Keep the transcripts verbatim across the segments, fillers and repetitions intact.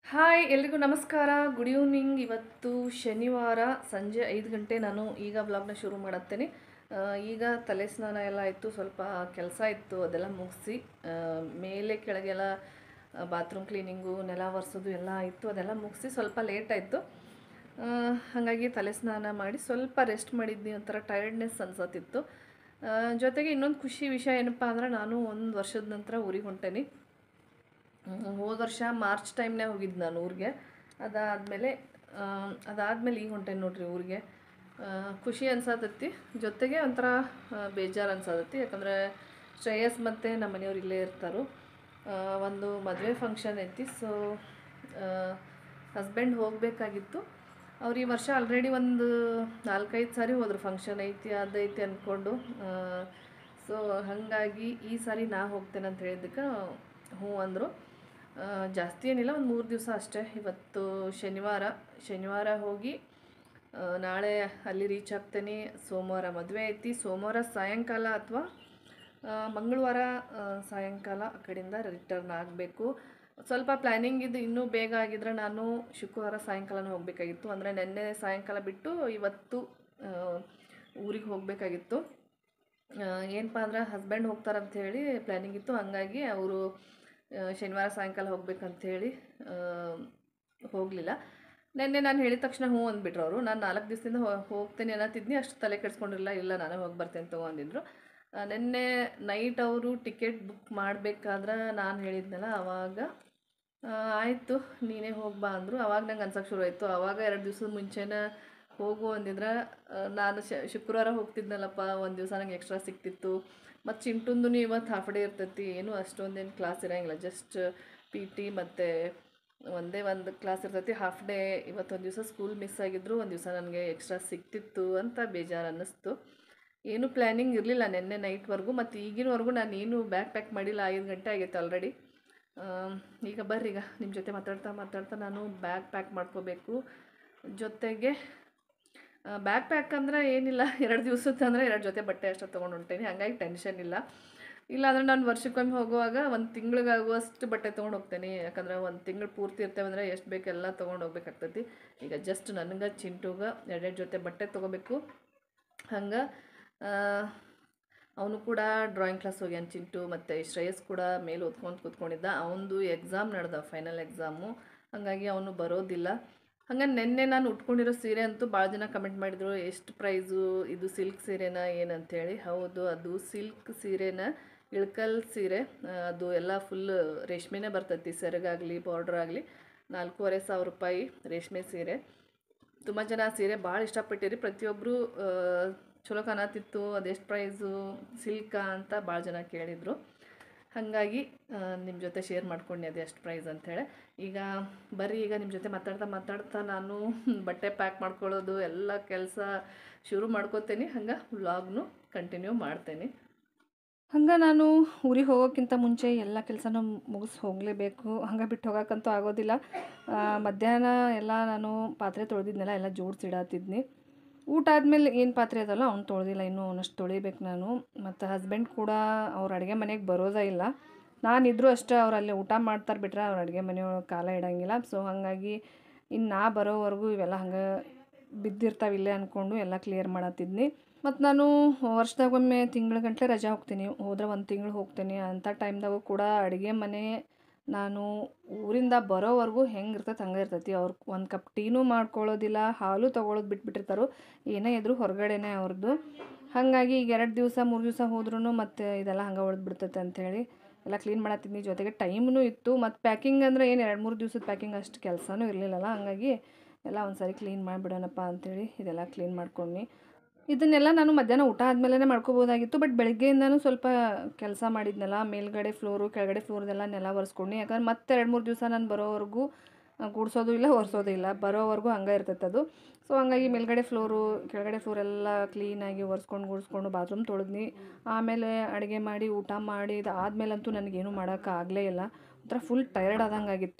Hi ಎಲ್ರಿಗೂ ನಮಸ್ಕಾರ. Good evening. ಇವತ್ತು ಶನಿವಾರ ಸಂಜೆ ಐದು ಗಂಟೆ. ನಾನು ಈಗ ವ್ಲಾಗ್ನ ಶುರು ಮಾಡತ್ತೇನೆ. ಆ, ಈಗ ತಲೆ ಸ್ನಾನ ಎಲ್ಲ ಆಯಿತು, ಸ್ವಲ್ಪ ಕೆಲಸ ಇತ್ತು, ಅದೆಲ್ಲ ಮುಗಿಸಿ ಮೇಲೆ ಕೆಳಗೆಲ್ಲ ಬಾತ್ರೂಮ್ ಕ್ಲೀನಿಂಗು, ನೆಲ ಒರೆಸೋದು ಎಲ್ಲ ಆಯಿತು. ಅದೆಲ್ಲ ಮುಗಿಸಿ ಸ್ವಲ್ಪ ಲೇಟ್ ಆಯಿತು. ಹಾಗಾಗಿ ತಲೆ ಸ್ನಾನ ಮಾಡಿ ಸ್ವಲ್ಪ ರೆಸ್ಟ್ ಮಾಡಿದ್ನಿ. ಒಂಥರ ಟೈರ್ಡ್ನೆಸ್ ಅನ್ಸತ್ತಿತ್ತು. ಆ, ಜೊತೆಗೆ ಇನ್ನೊಂದು ಖುಷಿ ವಿಷಯ ಏನಪ್ಪ ಅಂದ್ರೆ, ನಾನು ಒಂದು ವರ್ಷದ ನಂತರ ಊರಿಗೆ ಹೊಂಟೇನಿ. ಹೋದ ವರ್ಷ ಮಾರ್ಚ್ ಟೈಮ್ನಾಗ ಹೋಗಿದ್ದು ನಾನು ಊರಿಗೆ. ಅದಾದಮೇಲೆ ಅದಾದಮೇಲೆ ಈಗ ಹೊಂಟೇನೆ ನೋಡ್ರಿ ಊರಿಗೆ. ಆ, ಖುಷಿ ಅನ್ಸತೈತಿ, ಜೊತೆಗೆ ಒಂಥರ ಆ, ಬೇಜಾರು ಅನ್ಸತೈತಿ. ಯಾಕಂದರೆ ಶ್ರೇಯಸ್ ಮತ್ತು ನಮ್ಮ ಮನೆಯವ್ರು ಇಲ್ಲೇ ಇರ್ತಾರೆ. ಒಂದು ಮದುವೆ ಫಂಕ್ಷನ್ ಐತಿ. ಸೊ ಹಸ್ಬೆಂಡ್ ಹೋಗಬೇಕಾಗಿತ್ತು. ಅವ್ರು ಈ ವರ್ಷ ಆಲ್ರೆಡಿ ಒಂದು ನಾಲ್ಕೈದು ಸಾರಿ ಹೋದ್ರು, ಫಂಕ್ಷನ್ ಐತಿ ಅದೈತಿ ಅಂದ್ಕೊಂಡು. ಸೊ ಹಾಗಾಗಿ ಈ ಸಾರಿ ನಾ ಹೋಗ್ತೇನೆ ಅಂತ ಹೇಳಿದ್ದಕ್ಕೆ ಹ್ಞೂ ಅಂದರು. ಆ, ಜಾಸ್ತಿ ಏನಿಲ್ಲ, ಒಂದು ಮೂರು ದಿವಸ ಅಷ್ಟೇ. ಇವತ್ತು ಶನಿವಾರ ಶನಿವಾರ ಹೋಗಿ ಆ, ನಾಳೆ ಅಲ್ಲಿ ರೀಚ್ ಆಗ್ತೇನೆ. ಸೋಮವಾರ ಮದುವೆ ಐತಿ. ಸೋಮವಾರ ಸಾಯಂಕಾಲ ಅಥವಾ ಮಂಗಳವಾರ ಸಾಯಂಕಾಲ ಆ ಕಡೆಯಿಂದ ರಿಟರ್ನ್ ಆಗಬೇಕು. ಸ್ವಲ್ಪ ಪ್ಲ್ಯಾನಿಂಗ್ ಇದು ಇನ್ನೂ ಬೇಗ ಆಗಿದ್ರೆ ನಾನು ಶುಕ್ರವಾರ ಸಾಯಂಕಾಲನೇ ಹೋಗಬೇಕಾಗಿತ್ತು. ಅಂದರೆ ನೆನ್ನೆ ಸಾಯಂಕಾಲ ಬಿಟ್ಟು ಇವತ್ತು ಊರಿಗೆ ಹೋಗಬೇಕಾಗಿತ್ತು. ಏನಪ್ಪ ಅಂದ್ರೆ ಹಸ್ಬೆಂಡ್ ಹೋಗ್ತಾರಂತ ಹೇಳಿ ಪ್ಲ್ಯಾನಿಂಗ್ ಇತ್ತು. ಹಾಗಾಗಿ ಅವರು ಶನಿವಾರ ಸಾಯಂಕಾಲ ಹೋಗ್ಬೇಕಂಥೇಳಿ ಹೋಗಲಿಲ್ಲ. ನೆನ್ನೆ ನಾನು ಹೇಳಿದ ತಕ್ಷಣ ಹ್ಞೂ ಅಂದ್ಬಿಟ್ರು ಅವರು. ನಾನು ನಾಲ್ಕು ದಿವಸದಿಂದ ಹೋಗ್ತೇನೆ ಅನ್ನತ್ತಿದ್ನಿ, ಅಷ್ಟು ತಲೆ ಕೆಡಿಸ್ಕೊಂಡಿರಲಿಲ್ಲ. ಇಲ್ಲ ನಾನೇ ಹೋಗಿ ಬರ್ತೇನೆ ತೊಗೊಂಡಿದ್ರು. ನೆನ್ನೆ ನೈಟ್ ಅವರು ಟಿಕೆಟ್ ಬುಕ್ ಮಾಡಬೇಕಾದ್ರೆ ನಾನು ಹೇಳಿದ್ನಲ್ಲ, ಆವಾಗ ಆಯಿತು ನೀನೇ ಹೋಗಿ ಬಾ ಅಂದರು. ಆವಾಗ ನಂಗೆ ಅನ್ಸೋಕ್ಕೆ ಶುರು ಆಯಿತು. ಆವಾಗ ಎರಡು ದಿವಸದ ಮುಂಚೆನೇ ಹೋಗು ಅಂದಿದ್ರೆ ನಾನು ಶುಕ್ರವಾರ ಹೋಗ್ತಿದ್ನಲ್ಲಪ್ಪ, ಒಂದು ದಿವಸ ನಂಗೆ ಎಕ್ಸ್ಟ್ರಾ ಸಿಕ್ತಿತ್ತು. ಮತ್ತು ಚಿಂಟುಂದು ಇವತ್ತು ಹಾಫ್ ಡೇ ಇರ್ತೈತಿ. ಏನು ಅಷ್ಟೊಂದೇನು ಕ್ಲಾಸ್ ಇರೋಂಗಿಲ್ಲ, ಜಸ್ಟ್ ಪಿ ಟಿ ಮತ್ತು ಒಂದೇ ಒಂದು ಕ್ಲಾಸ್ ಇರ್ತೈತಿ, ಹಾಫ್ ಡೇ. ಇವತ್ತೊಂದು ದಿವಸ ಸ್ಕೂಲ್ ಮಿಸ್ ಆಗಿದ್ರು, ಒಂದು ದಿವಸ ನನಗೆ ಎಕ್ಸ್ಟ್ರಾ ಸಿಕ್ತಿತ್ತು ಅಂತ ಬೇಜಾರು ಅನ್ನಿಸ್ತು. ಏನು ಪ್ಲ್ಯಾನಿಂಗ್ ಇರಲಿಲ್ಲ ನೆನ್ನೆ ನೈಟ್ವರೆಗೂ. ಮತ್ತು ಈಗಿನವರೆಗೂ ನಾನು ಏನು ಬ್ಯಾಗ್ ಪ್ಯಾಕ್ ಮಾಡಿಲ್ಲ. ಐದು ಗಂಟೆ ಆಗೈತೆ ಆಲ್ರೆಡಿ. ಈಗ ಬರ್ರಿ, ಈಗ ನಿಮ್ಮ ಜೊತೆ ಮಾತಾಡ್ತಾ ಮಾತಾಡ್ತಾ ನಾನು ಬ್ಯಾಗ್ ಪ್ಯಾಕ್ ಮಾಡ್ಕೋಬೇಕು. ಜೊತೆಗೆ ಬ್ಯಾಗ್ ಪ್ಯಾಕ್ ಅಂದರೆ ಏನಿಲ್ಲ, ಎರಡು ದಿವಸದ ಅಂದರೆ ಎರಡು ಜೊತೆ ಬಟ್ಟೆ ಅಷ್ಟೇ ತೊಗೊಂಡು ಹೊಂಟೇನಿ. ಹಾಗಾಗಿ ಟೆನ್ಷನ್ ಇಲ್ಲ. ಇಲ್ಲಾಂದರೆ ನಾನು ವರ್ಷಕ್ಕೊಮ್ಮೆ ಹೋಗುವಾಗ ಒಂದು ತಿಂಗಳಿಗಾಗುವಷ್ಟು ಬಟ್ಟೆ ತೊಗೊಂಡು ಹೋಗ್ತೇನೆ. ಯಾಕಂದರೆ ಒಂದು ತಿಂಗಳು ಪೂರ್ತಿ ಇರ್ತೇವೆ ಅಂದರೆ ಎಷ್ಟು ಬೇಕೆಲ್ಲ ತೊಗೊಂಡು ಹೋಗ್ಬೇಕಾಗ್ತೈತಿ. ಈಗ ಜಸ್ಟ್ ನನಗೆ ಚಿಂಟುಗೆ ಎರಡೆರಡು ಜೊತೆ ಬಟ್ಟೆ ತೊಗೋಬೇಕು. ಹಂಗೆ ಅವನು ಕೂಡ ಡ್ರಾಯಿಂಗ್ ಕ್ಲಾಸ್ ಹೋಗ್ಯಾನ ಚಿಂಟು. ಮತ್ತು ಶ್ರೇಯಸ್ ಕೂಡ ಮೇಲೆ ಓದ್ಕೊಂಡು ಕೂತ್ಕೊಂಡಿದ್ದ. ಅವನದು ಎಕ್ಸಾಮ್ ನಡೆದ, ಫೈನಲ್ ಎಕ್ಸಾಮು. ಹಾಗಾಗಿ ಅವನು ಬರೋದಿಲ್ಲ. ಹಂಗೆ ನಿನ್ನೆ ನಾನು ಉಟ್ಕೊಂಡಿರೋ ಸೀರೆ ಅಂತೂ ಭಾಳ ಜನ ಕಮೆಂಟ್ ಮಾಡಿದರು, ಎಷ್ಟು ಪ್ರೈಸು ಇದು, ಸಿಲ್ಕ್ ಸೀರೆನ ಏನಂತೇಳಿ. ಹೌದು, ಅದು ಸಿಲ್ಕ್ ಸೀರೆನ, ಇಳ್ಕಲ್ ಸೀರೆ. ಅದು ಎಲ್ಲ ಫುಲ್ ರೇಷ್ಮೆನೇ ಬರ್ತೈತಿ, ಸೆರಗಾಗಲಿ ಬಾರ್ಡ್ರ್ ಆಗಲಿ. ನಾಲ್ಕೂವರೆ ಸಾವಿರ ರೂಪಾಯಿ ರೇಷ್ಮೆ ಸೀರೆ. ತುಂಬ ಜನ ಆ ಸೀರೆ ಭಾಳ ಇಷ್ಟಪಟ್ಟಿರಿ. ಪ್ರತಿಯೊಬ್ಬರು ಚಲೋ ಕಾಣತಿತ್ತು, ಅದೆಷ್ಟು ಪ್ರೈಸು, ಸಿಲ್ಕಾ ಅಂತ ಭಾಳ ಜನ ಕೇಳಿದರು. ಹಾಗಾಗಿ ನಿಮ್ಮ ಜೊತೆ ಶೇರ್ ಮಾಡ್ಕೊಂಡೆ ಅದು ಎಷ್ಟು ಪ್ರೈಸ್ ಅಂಥೇಳಿ. ಈಗ ಬರ್ರಿ, ಈಗ ನಿಮ್ಮ ಜೊತೆ ಮಾತಾಡ್ತಾ ಮಾತಾಡ್ತಾ ನಾನು ಬಟ್ಟೆ ಪ್ಯಾಕ್ ಮಾಡ್ಕೊಳ್ಳೋದು ಎಲ್ಲ ಕೆಲಸ ಶುರು ಮಾಡ್ಕೋತೇನೆ. ಹಂಗೆ ವ್ಲಾಗ್ನು ಕಂಟಿನ್ಯೂ ಮಾಡ್ತೇನೆ. ಹಂಗೆ ನಾನು ಊರಿಗೆ ಹೋಗೋಕ್ಕಿಂತ ಮುಂಚೆ ಎಲ್ಲ ಕೆಲಸನೂ ಮುಗಿಸಿ ಹೋಗಲೇಬೇಕು. ಹಂಗೆ ಬಿಟ್ಟು ಹೋಗೋಕ್ಕಂತೂ ಆಗೋದಿಲ್ಲ. ಮಧ್ಯಾಹ್ನ ಎಲ್ಲ ನಾನು ಪಾತ್ರೆ ತೊಳೆದಿದ್ನೆಲ್ಲ ಎಲ್ಲ ಜೋಡಿಸಿಡಾತಿದ್ನಿ. ಊಟ ಆದಮೇಲೆ ಏನು ಪಾತ್ರೆ ಅದಲ್ಲ ಅವ್ನು ತೊಳೆದಿಲ್ಲ, ಇನ್ನೂ ಅವನಷ್ಟು ತೊಳಿಬೇಕು ನಾನು. ಮತ್ತು ಹಸ್ಬೆಂಡ್ ಕೂಡ ಅವ್ರು ಅಡುಗೆ ಮನೆಗೆ ಬರೋದೇ ಇಲ್ಲ. ನಾನಿದ್ರೂ ಅಷ್ಟೇ, ಅವ್ರು ಅಲ್ಲಿ ಊಟ ಮಾಡ್ತಾರೆ ಬಿಟ್ರೆ ಅವ್ರು ಅಡುಗೆ ಮನೆಯೊಳಗೆ ಕಾಲ ಇಡೋಂಗಿಲ್ಲ. ಸೊ ಹಾಗಾಗಿ ಇನ್ನು ನಾ ಬರೋವರೆಗೂ ಇವೆಲ್ಲ ಹಂಗೆ ಬಿದ್ದಿರ್ತಾವಿಲ್ಲೇ ಅಂದ್ಕೊಂಡು ಎಲ್ಲ ಕ್ಲಿಯರ್ ಮಾಡತ್ತಿದ್ನಿ. ಮತ್ತು ನಾನು ವರ್ಷದಾಗೊಮ್ಮೆ ತಿಂಗಳ ಗಂಟಲೆ ರಜೆ ಹೋಗ್ತೀನಿ. ಹೋದ್ರೆ ಒಂದು ತಿಂಗಳು ಹೋಗ್ತೀನಿ. ಅಂಥ ಟೈಮ್ದಾಗೂ ಕೂಡ ಅಡುಗೆ ಮನೆ ನಾನು ಊರಿಂದ ಬರೋವರೆಗೂ ಹೆಂಗೆ ಇರ್ತೈತೆ ಹಂಗೆ ಇರ್ತೈತಿ. ಅವ್ರು ಒಂದು ಕಪ್ ಟೀನೂ ಮಾಡ್ಕೊಳ್ಳೋದಿಲ್ಲ, ಹಾಲು ತೊಗೊಳೋದು ಬಿಟ್ಬಿಟ್ಟಿರ್ತಾರೆ. ಏನೇ ಇದ್ರೂ ಹೊರಗಡೆನೇ ಅವ್ರದ್ದು. ಹಾಗಾಗಿ ಈಗ ಎರಡು ದಿವಸ ಮೂರು ದಿವಸ ಹೋದ್ರೂ ಮತ್ತು ಇದೆಲ್ಲ ಹಂಗೆ ಉಳ್ದು ಬಿಡ್ತೈತೆ ಅಂಥೇಳಿ ಎಲ್ಲ ಕ್ಲೀನ್ ಮಾಡತ್ತಿದ್ನಿ. ಜೊತೆಗೆ ಟೈಮ್ನೂ ಇತ್ತು. ಮತ್ತು ಪ್ಯಾಕಿಂಗ್ ಅಂದರೆ ಏನು ಎರಡು ಮೂರು ದಿವ್ಸದ ಪ್ಯಾಕಿಂಗ್ ಅಷ್ಟು ಕೆಲಸನೂ ಇರಲಿಲ್ಲಲ್ಲ. ಹಾಗಾಗಿ ಎಲ್ಲ ಒಂದು ಸಾರಿ ಕ್ಲೀನ್ ಮಾಡಿಬಿಡೋಣಪ್ಪ ಅಂಥೇಳಿ ಇದೆಲ್ಲ ಕ್ಲೀನ್ ಮಾಡ್ಕೊಂಡು ಇದನ್ನೆಲ್ಲ ನಾನು ಮಧ್ಯಾಹ್ನ ಊಟ ಆದಮೇಲೆ ಮಾಡ್ಕೋಬೋದಾಗಿತ್ತು. ಬಟ್ ಬೆಳಗ್ಗೆಯಿಂದನೂ ಸ್ವಲ್ಪ ಕೆಲಸ ಮಾಡಿದ್ನಲ್ಲ, ಮೇಲ್ಗಡೆ ಫ್ಲೋರು ಕೆಳಗಡೆ ಫ್ಲೋರ್ದೆಲ್ಲ ನೆಲ ಒರೆಸ್ಕೊಂಡು. ಯಾಕಂದ್ರೆ ಮತ್ತೆ ಎರಡು ಮೂರು ದಿವಸ ನಾನು ಬರೋವರೆಗೂ ಗುಡಿಸೋದು ಇಲ್ಲ, ಒರೆಸೋದು ಇಲ್ಲ, ಬರೋವರೆಗೂ ಹಂಗೆ ಇರ್ತೈತೆ ಅದು. ಸೊ ಹಂಗಾಗಿ ಮೇಲ್ಗಡೆ ಫ್ಲೋರು ಕೆಳಗಡೆ ಫ್ಲೋರೆಲ್ಲ ಕ್ಲೀನಾಗಿ ಒರೆಸ್ಕೊಂಡು ಗುಡಿಸ್ಕೊಂಡು ಬಾತ್ರೂಮ್ ತೊಳೆದ್ನಿ. ಆಮೇಲೆ ಅಡುಗೆ ಮಾಡಿ ಊಟ ಮಾಡಿ ಇದಾದಮೇಲಂತೂ ನನಗೇನು ಮಾಡೋಕ್ಕಾಗಲೇ ಇಲ್ಲ. ಒಂಥರ ಫುಲ್ ಟಯರ್ಡ್ ಆದಂಗೆ ಆಗಿತ್ತು.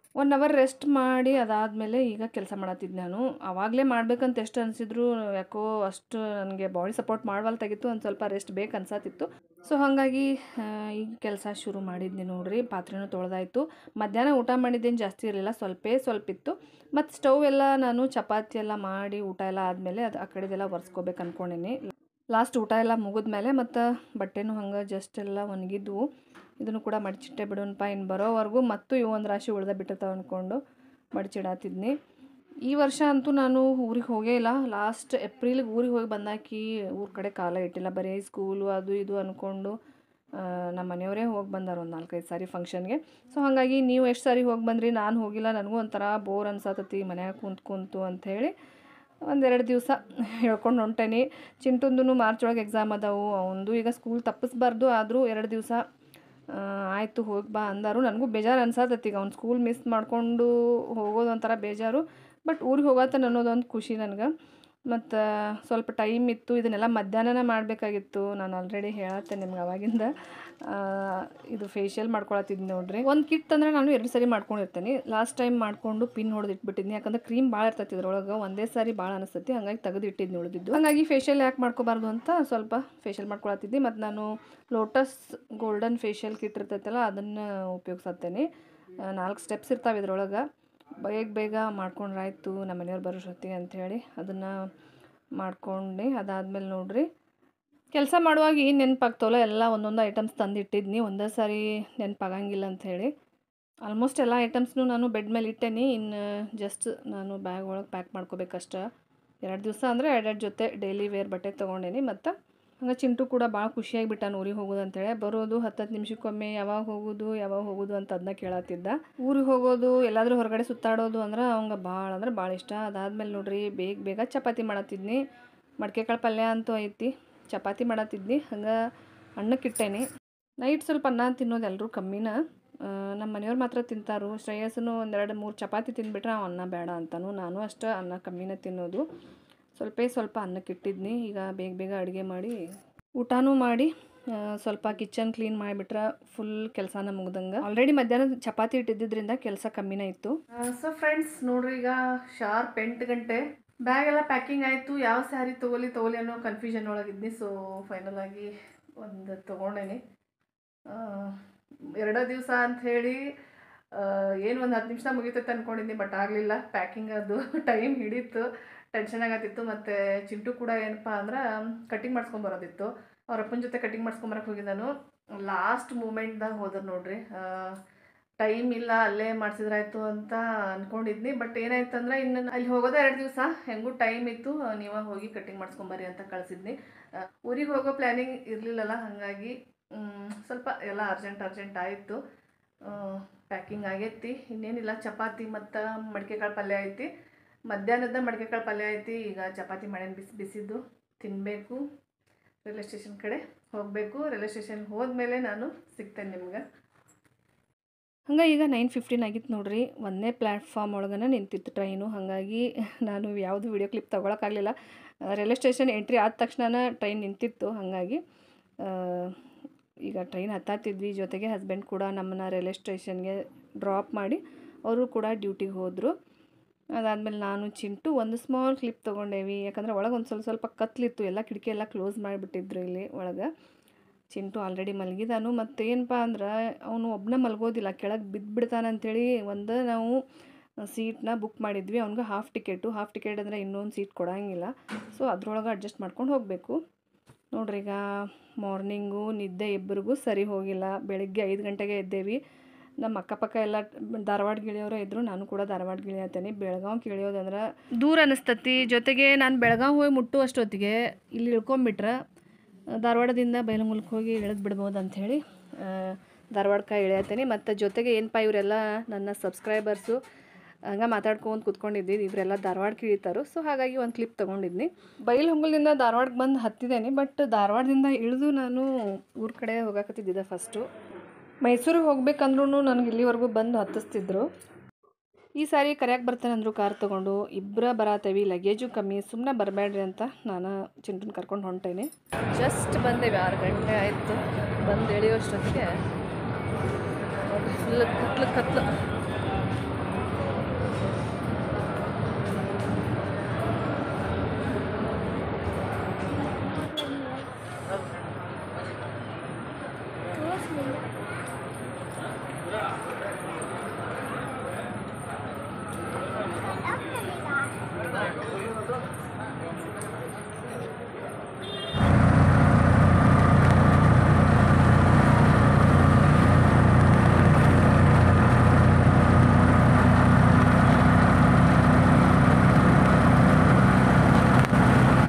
ಒನ್ ಅವರ್ ರೆಸ್ಟ್ ಮಾಡಿ ಅದಾದಮೇಲೆ ಈಗ ಕೆಲಸ ಮಾಡತ್ತಿದ್ದು ನಾನು. ಆವಾಗಲೇ ಮಾಡ್ಬೇಕಂತ ಎಷ್ಟು ಅನಿಸಿದ್ರು ಯಾಕೋ ಅಷ್ಟು ನನಗೆ ಬಾಡಿ ಸಪೋರ್ಟ್ ಮಾಡವಲ್ತಾಗಿತ್ತು, ಒಂದು ಸ್ವಲ್ಪ ರೆಸ್ಟ್ ಬೇಕು ಅನ್ಸತ್ತಿತ್ತು. ಸೊ ಹಾಗಾಗಿ ಈಗ ಕೆಲಸ ಶುರು ಮಾಡಿದ್ನಿ ನೋಡ್ರಿ. ಪಾತ್ರೆನೂ ತೊಳೆದಾಯ್ತು. ಮಧ್ಯಾಹ್ನ ಊಟ ಮಾಡಿದ್ದೇನು ಜಾಸ್ತಿ ಇರಲಿಲ್ಲ, ಸ್ವಲ್ಪೇ ಸ್ವಲ್ಪ ಇತ್ತು. ಮತ್ತು ಸ್ಟವ್ ಎಲ್ಲ ನಾನು ಚಪಾತಿ ಎಲ್ಲ ಮಾಡಿ ಊಟ ಎಲ್ಲ ಆದಮೇಲೆ ಅದು ಆ ಕಡೆದೆಲ್ಲ ಒರೆಸ್ಕೋಬೇಕು ಅಂದ್ಕೊಂಡೀನಿ. ಲಾಸ್ಟ್ ಊಟ ಎಲ್ಲ ಮುಗಿದ್ಮೇಲೆ ಮತ್ತು ಬಟ್ಟೆನೂ ಹಂಗೆ ಜಸ್ಟ್ ಎಲ್ಲ ಒಣಗಿದ್ವು. ಇದನ್ನು ಕೂಡ ಮಡಚಿಟ್ಟೆ ಬಿಡೋಣಪ್ಪ, ಇನ್ನು ಬರೋವರೆಗೂ ಮತ್ತು ಇವು ಒಂದು ರಾಶಿ ಉಳ್ದ ಬಿಟ್ಟಿರ್ತಾವೆ ಅಂದ್ಕೊಂಡು ಮಡಚಿಡಾತಿದ್ನಿ. ಈ ವರ್ಷ ಅಂತೂ ನಾನು ಊರಿಗೆ ಹೋಗೇ ಇಲ್ಲ. ಲಾಸ್ಟ್ ಏಪ್ರಿಲ್ಗೆ ಊರಿಗೆ ಹೋಗಿ ಬಂದಾಕಿ ಊರ ಕಡೆ ಕಾಲ ಇಟ್ಟಿಲ್ಲ. ಬರೀ ಸ್ಕೂಲು ಅದು ಇದು ಅಂದ್ಕೊಂಡು ನಮ್ಮ ಮನೆಯವರೇ ಹೋಗಿ ಬಂದಾರ ಒಂದು ನಾಲ್ಕೈದು ಸಾರಿ ಫಂಕ್ಷನ್ಗೆ. ಸೊ ಹಾಗಾಗಿ ನೀವು ಎಷ್ಟು ಸಾರಿ ಹೋಗಿ ಬಂದ್ರಿ, ನಾನು ಹೋಗಿಲ್ಲ, ನನಗೂ ಒಂಥರ ಬೋರ್ ಅನ್ಸತ್ತತಿ ಮನ್ಯಾಗ ಕುಂತು ಕುಂತು ಅಂಥೇಳಿ ಒಂದೆರಡು ದಿವಸ ಹೇಳ್ಕೊಂಡು ಹೊಂಟೇನಿ. ಚಿಂಟುಂದು ಮಾರ್ಚ್ ಒಳಗೆ ಎಕ್ಸಾಮ್ ಅದಾವು, ಅವನದು ಈಗ ಸ್ಕೂಲ್ ತಪ್ಪಿಸ್ಬಾರ್ದು, ಆದರೂ ಎರಡು ದಿವಸ ಆಯಿತು ಹೋಗಿ ಬಾ ಅಂದಾರು. ನನಗೂ ಬೇಜಾರು ಅನ್ಸತ್ತತಿ ಈಗ ಅವ್ನು ಸ್ಕೂಲ್ ಮಿಸ್ ಮಾಡಿಕೊಂಡು ಹೋಗೋದು ಒಂಥರ ಬೇಜಾರು. ಬಟ್ ಊರಿಗೆ ಹೋಗತ್ತ ಅನ್ನೋದೊಂದು ಖುಷಿ ನನಗೆ. ಮತ್ತು ಸ್ವಲ್ಪ ಟೈಮ್ ಇತ್ತು, ಇದನ್ನೆಲ್ಲ ಮಧ್ಯಾಹ್ನನೇ ಮಾಡಬೇಕಾಗಿತ್ತು. ನಾನು ಆಲ್ರೆಡಿ ಹೇಳತ್ತೆ ನಿಮ್ಗೆ ಅವಾಗಿಂದ. ಇದು ಫೇಶಿಯಲ್ ಮಾಡ್ಕೊಳತ್ತಿದ್ನಿ ನೋಡ್ರಿ. ಒಂದು ಕಿಟ್ ಅಂದರೆ ನಾನು ಎರಡು ಸಾರಿ ಮಾಡ್ಕೊಂಡಿರ್ತೇನೆ. ಲಾಸ್ಟ್ ಟೈಮ್ ಮಾಡಿಕೊಂಡು ಪಿನ್ ಹೊಡೆದು ಇಟ್ಬಿಟ್ಟಿದ್ನಿ, ಯಾಕಂದ್ರೆ ಕ್ರೀಮ್ ಭಾಳ ಇರ್ತೈತಿ ಇದ್ರೊಳಗೆ, ಒಂದೇ ಸಾರಿ ಭಾಳ ಅನಿಸ್ತೈತಿ. ಹಾಗಾಗಿ ತೆಗೆದು ಇಟ್ಟಿದ್ನಿ ಉಳಿದಿದ್ದು. ಹಾಗಾಗಿ ಫೇಶಿಯಲ್ ಯಾಕೆ ಮಾಡ್ಕೋಬಾರ್ದು ಅಂತ ಸ್ವಲ್ಪ ಫೇಶಿಯಲ್ ಮಾಡ್ಕೊಳತ್ತಿದ್ನಿ. ಮತ್ತು ನಾನು ಲೋಟಸ್ ಗೋಲ್ಡನ್ ಫೇಶಿಯಲ್ ಕಿಟ್ ಇರ್ತೈತಲ್ಲ ಅದನ್ನು ಉಪಯೋಗಿಸತ್ತೇನೆ. ನಾಲ್ಕು ಸ್ಟೆಪ್ಸ್ ಇರ್ತಾವೆ ಇದ್ರೊಳಗೆ, ಬೇಗ ಬೇಗ ಮಾಡ್ಕೊಂಡ್ರಾಯ್ತು ನಮ್ಮ ಮನೆಯವ್ರು ಬರೋಷ್ಟೊತ್ತಿಗೆ ಅಂಥೇಳಿ ಅದನ್ನು ಮಾಡ್ಕೊಂಡು ಅದಾದಮೇಲೆ ನೋಡ್ರಿ ಕೆಲಸ ಮಾಡುವಾಗ ಏನು ನೆನಪಾಗ್ತಾವಲ್ಲ ಎಲ್ಲ ಒಂದೊಂದು ಐಟಮ್ಸ್ ತಂದಿಟ್ಟಿದ್ನಿ. ಒಂದೇ ಸಾರಿ ನೆನಪಾಗಂಗಿಲ್ಲ ಅಂಥೇಳಿ ಆಲ್ಮೋಸ್ಟ್ ಎಲ್ಲ ಐಟಮ್ಸ್ನು ನಾನು ಬೆಡ್ ಮೇಲೆ ಇಟ್ಟೇನಿ. ಇನ್ನು ಜಸ್ಟ್ ನಾನು ಬ್ಯಾಗ್ ಒಳಗೆ ಪ್ಯಾಕ್ ಮಾಡ್ಕೋಬೇಕಷ್ಟೆ. ಎರಡು ದಿವಸ ಅಂದರೆ ಎರಡೆರಡು ಜೊತೆ ಡೈಲಿ ವೇರ್ ಬಟ್ಟೆ ತೊಗೊಂಡೇನಿ. ಮತ್ತು ಹಂಗೆ ಚಿಂಟು ಕೂಡ ಭಾಳ ಖುಷಿಯಾಗಿಬಿಟ್ಟ ಊರಿಗೆ ಹೋಗೋದು ಅಂತೇಳಿ. ಬರೋದು ಹತ್ತತ್ತು ನಿಮಿಷಕ್ಕೊಮ್ಮೆ ಯಾವಾಗ ಹೋಗೋದು ಯಾವಾಗ ಹೋಗೋದು ಅಂತ ಅದನ್ನ ಕೇಳತ್ತಿದ್ದ. ಊರಿಗೆ ಹೋಗೋದು ಎಲ್ಲಾದರೂ ಹೊರಗಡೆ ಸುತ್ತಾಡೋದು ಅಂದ್ರೆ ಅವಂಗೆ ಭಾಳ ಅಂದ್ರೆ ಭಾಳ ಇಷ್ಟ. ಅದಾದಮೇಲೆ ನೋಡ್ರಿ ಬೇಗ ಬೇಗ ಚಪಾತಿ ಮಾಡತ್ತಿದ್ನಿ. ಮಡ್ಕೆಕಾಳು ಪಲ್ಯ ಅಂತೂ ಐತಿ, ಚಪಾತಿ ಮಾಡತ್ತಿದ್ನಿ. ಹಂಗೆ ಅನ್ನಕ್ಕಿಟ್ಟೇನಿ. ನೈಟ್ ಸ್ವಲ್ಪ ಅನ್ನ ತಿನ್ನೋದು ಎಲ್ಲರೂ ಕಮ್ಮಿನ, ನಮ್ಮ ಮನೆಯವ್ರು ಮಾತ್ರ ತಿಂತಾರು. ಶ್ರೇಯಸ್ಸನು ಒಂದೆರಡು ಮೂರು ಚಪಾತಿ ತಿಂದುಬಿಟ್ರೆ ಅವ ಅನ್ನ ಬೇಡ ಅಂತಾನು. ನಾನು ಅಷ್ಟೇ ಅನ್ನ ಕಮ್ಮಿನ ತಿನ್ನೋದು. ಸ್ವಲ್ಪ ಸ್ವಲ್ಪ ಅನ್ನಕ್ಕಿಟ್ಟಿದ್ನಿ. ಈಗ ಬೇಗ ಬೇಗ ಅಡುಗೆ ಮಾಡಿ ಊಟನೂ ಮಾಡಿ ಸ್ವಲ್ಪ ಕಿಚನ್ ಕ್ಲೀನ್ ಮಾಡಿಬಿಟ್ರೆ ಫುಲ್ ಕೆಲಸನ ಮುಗ್ದಂಗೆ. ಆಲ್ರೆಡಿ ಮಧ್ಯಾಹ್ನ ಚಪಾತಿ ಇಟ್ಟಿದ್ದರಿಂದ ಕೆಲಸ ಕಮ್ಮಿನೇ ಇತ್ತು. ಸೊ ಫ್ರೆಂಡ್ಸ್ ನೋಡ್ರಿ, ಈಗ ಶಾರ್ಪ್ ಎಂಟು ಗಂಟೆ. ಬ್ಯಾಗ್ ಎಲ್ಲ ಪ್ಯಾಕಿಂಗ್ ಆಯಿತು. ಯಾವ ಸ್ಯಾರಿ ತೊಗೊಲಿ ತೊಗೊಲಿ ಅನ್ನೋ ಕನ್ಫ್ಯೂಷನ್ ಒಳಗಿದ್ನಿ. ಸೊ ಫೈನಲ್ ಆಗಿ ಒಂದು ತೊಗೊಂಡೇನಿ. ಎರಡೋ ದಿವಸ ಅಂಥೇಳಿ ಏನು ಒಂದು ಹತ್ತು ನಿಮಿಷ ಮುಗಿತೈತೆ ಅಂದ್ಕೊಂಡಿದ್ನಿ, ಬಟ್ ಆಗಲಿಲ್ಲ. ಪ್ಯಾಕಿಂಗ್ ಅದು ಟೈಮ್ ಹಿಡಿತು, ಟೆನ್ಷನ್ ಆಗತ್ತಿತ್ತು. ಮತ್ತು ಚಿಂಟು ಕೂಡ ಏನಪ್ಪ ಅಂದ್ರೆ ಕಟ್ಟಿಂಗ್ ಮಾಡಿಸ್ಕೊಂಬರೋದಿತ್ತು. ಅವ್ರ ಅಪ್ಪನ ಜೊತೆ ಕಟ್ಟಿಂಗ್ ಮಾಡಿಸ್ಕೊಂಬರಕ್ಕೆ ಹೋಗಿದ್ದಾನು. ಲಾಸ್ಟ್ ಮೂಮೆಂಟ್ದಾಗ ಹೋದ್ರು ನೋಡ್ರಿ. ಟೈಮ್ ಇಲ್ಲ, ಅಲ್ಲೇ ಮಾಡಿಸಿದ್ರಾಯ್ತು ಅಂತ ಅಂದ್ಕೊಂಡಿದ್ನಿ. ಬಟ್ ಏನಾಯ್ತು ಅಂದ್ರೆ ಇನ್ನು ಅಲ್ಲಿ ಹೋಗೋದು ಎರಡು ದಿವಸ, ಹೆಂಗೂ ಟೈಮ್ ಇತ್ತು, ನೀವೇ ಹೋಗಿ ಕಟ್ಟಿಂಗ್ ಮಾಡಿಸ್ಕೊಂಬರ್ರಿ ಅಂತ ಕಳಿಸಿದ್ನಿ. ಊರಿಗೆ ಹೋಗೋ ಪ್ಲ್ಯಾನಿಂಗ್ ಇರಲಿಲ್ಲಲ್ಲ, ಹಾಗಾಗಿ ಸ್ವಲ್ಪ ಎಲ್ಲ ಅರ್ಜೆಂಟ್ ಅರ್ಜೆಂಟ್ ಆಯಿತು. ಪ್ಯಾಕಿಂಗ್ ಆಗೈತಿ. ಇನ್ನೇನಿಲ್ಲ, ಚಪಾತಿ ಮತ್ತು ಮಡಿಕೆಕಾಳು ಪಲ್ಯ ಐತಿ. ಮಧ್ಯಾಹ್ನದ ಮಡಿಕೆಕಾಳು ಪಲ್ಯ ಐತಿ. ಈಗ ಚಪಾತಿ ಮಾಡೇನು ಬಿಸಿ ಬಿಸಿದ್ದು ತಿನ್ನಬೇಕು. ರೈಲ್ವೆ ಸ್ಟೇಷನ್ ಕಡೆ ಹೋಗಬೇಕು. ರೈಲ್ವೆ ಸ್ಟೇಷನ್ ಹೋದ್ಮೇಲೆ ನಾನು ಸಿಗ್ತೇನೆ ನಿಮ್ಗೆ. ಹಂಗೆ ಈಗ ನೈನ್ ಫಿಫ್ಟೀನ್ ಆಗಿತ್ತು ನೋಡ್ರಿ. ಒಂದೇ ಪ್ಲ್ಯಾಟ್ಫಾರ್ಮ್ ಒಳಗನೆ ನಿಂತಿತ್ತು ಟ್ರೈನು. ಹಾಗಾಗಿ ನಾನು ಯಾವುದು ವಿಡಿಯೋ ಕ್ಲಿಪ್ ತೊಗೊಳಕ್ಕಾಗಲಿಲ್ಲ. ರೈಲ್ವೆ ಸ್ಟೇಷನ್ ಎಂಟ್ರಿ ಆದ ತಕ್ಷಣ ಟ್ರೈನ್ ನಿಂತಿತ್ತು. ಹಾಗಾಗಿ ಈಗ ಟ್ರೈನ್ ಹತ್ತಾತಿದ್ವಿ. ಜೊತೆಗೆ ಹಸ್ಬೆಂಡ್ ಕೂಡ ನಮ್ಮನ್ನು ರೈಲ್ವೆ ಸ್ಟೇಷನ್ಗೆ ಡ್ರಾಪ್ ಮಾಡಿ ಅವರು ಕೂಡ ಡ್ಯೂಟಿಗೆ ಹೋದರು. ಅದಾದಮೇಲೆ ನಾನು ಚಿಂಟು ಒಂದು ಸ್ಮಾಲ್ ಕ್ಲಿಪ್ ತೊಗೊಂಡೇವಿ. ಯಾಕಂದರೆ ಒಳಗೆ ಒಂದು ಸ್ವಲ್ಪ ಸ್ವಲ್ಪ ಕತ್ಲಿತ್ತು, ಎಲ್ಲ ಕಿಟಕಿ ಎಲ್ಲ ಕ್ಲೋಸ್ ಮಾಡಿಬಿಟ್ಟಿದ್ರು ಇಲ್ಲಿ ಒಳಗೆ. ಚಿಂಟು ಆಲ್ರೆಡಿ ಮಲಗಿದಾನು. ಮತ್ತು ಏನಪ್ಪ ಅಂದ್ರೆ ಅವನು ಒಬ್ಬನೇ ಮಲಗೋದಿಲ್ಲ, ಕೆಳಗೆ ಬಿದ್ದುಬಿಡ್ತಾನಂತೇಳಿ ಒಂದು ನಾವು ಸೀಟ್ನ ಬುಕ್ ಮಾಡಿದ್ವಿ. ಅವ್ನಿಗೆ ಹಾಫ್ ಟಿಕೆಟು. ಹಾಫ್ ಟಿಕೆಟ್ ಅಂದರೆ ಇನ್ನೊಂದು ಸೀಟ್ ಕೊಡೋಂಗಿಲ್ಲ. ಸೊ ಅದ್ರೊಳಗೆ ಅಡ್ಜಸ್ಟ್ ಮಾಡ್ಕೊಂಡು ಹೋಗಬೇಕು ನೋಡ್ರಿ. ಈಗ ಮಾರ್ನಿಂಗು ನಿದ್ದೆ ಇಬ್ಬರಿಗೂ ಸರಿ ಹೋಗಿಲ್ಲ. ಬೆಳಗ್ಗೆ ಐದು ಗಂಟೆಗೆ ಎದ್ದೇವಿ. ನಮ್ಮ ಅಕ್ಕಪಕ್ಕ ಎಲ್ಲ ಧಾರವಾಡ ಗಿಳಿಯೋರು ಇದ್ದರು, ನಾನು ಕೂಡ ಧಾರವಾಡ ಗಿಳಿಯತ್ತೇನೆ. ಬೆಳಗಾವಿ ಗಿಳಿಯೋದಂದ್ರೆ ದೂರ ಅನ್ನಿಸ್ತತಿ. ಜೊತೆಗೆ ನಾನು ಬೆಳಗಾವಿ ಹೋಗಿ ಮುಟ್ಟುವ ಅಷ್ಟೊತ್ತಿಗೆ ಇಲ್ಲಿ ಇಳ್ಕೊಂಬಿಟ್ರೆ ಧಾರವಾಡದಿಂದ ಬೈಲಹೊಂಗಲಕ್ಕೆ ಹೋಗಿ ಇಳಿದು ಬಿಡ್ಬೋದು ಅಂಥೇಳಿ ಧಾರವಾಡಕ್ಕೆ ಇಳಿಯತ್ತೇನೆ. ಮತ್ತು ಜೊತೆಗೆ ಏನಪ್ಪ ಇವರೆಲ್ಲ ನನ್ನ ಸಬ್ಸ್ಕ್ರೈಬರ್ಸು, ಹಂಗೆ ಮಾತಾಡ್ಕೊಂಡು ಕೂತ್ಕೊಂಡಿದ್ದಿದ್ದು ಇವರೆಲ್ಲ ಧಾರವಾಡಕ್ಕೆ ಇಳಿತಾರು. ಸೊ ಹಾಗಾಗಿ ಒಂದು ಕ್ಲಿಪ್ ತೊಗೊಂಡಿದ್ನಿ. ಬೈಲಹೊಂಗಲದಿಂದ ಧಾರವಾಡಕ್ಕೆ ಬಂದು ಹತ್ತಿದ್ದೇನೆ. ಬಟ್ ಧಾರವಾಡದಿಂದ ಇಳಿದು ನಾನು ಊರ ಕಡೆ ಹೋಗಕತ್ತಿದ್ದೆ ಫಸ್ಟು. ಮೈಸೂರಿಗೆ ಹೋಗ್ಬೇಕಂದ್ರೂ ನನಗೆ ಇಲ್ಲಿವರೆಗೂ ಬಂದು ಹತ್ತಿಸ್ತಿದ್ರು. ಈ ಸಾರಿ ಕರ್ಯಾಕೆ ಬರ್ತಾನೆ ಅಂದರು ಕಾರ್ ತೊಗೊಂಡು. ಇಬ್ಬರ ಬರತ್ತೇವಿ, ಲಗೇಜು ಕಮ್ಮಿ, ಸುಮ್ಮನೆ ಬರಬೇಡ್ರಿ ಅಂತ ನಾನು ಚಿಂಟುನ ಕರ್ಕೊಂಡು ಹೊಂಟೇನೆ. ಜಸ್ಟ್ ಬಂದೇವಿ, ಆರು ಗಂಟೆ ಆಯಿತು. ಬಂದು ಇಳಿಯೋಷ್ಟೊತ್ತಿಗೆ ಫುಲ್ ಕತ್ಲು ಕತ್ಲು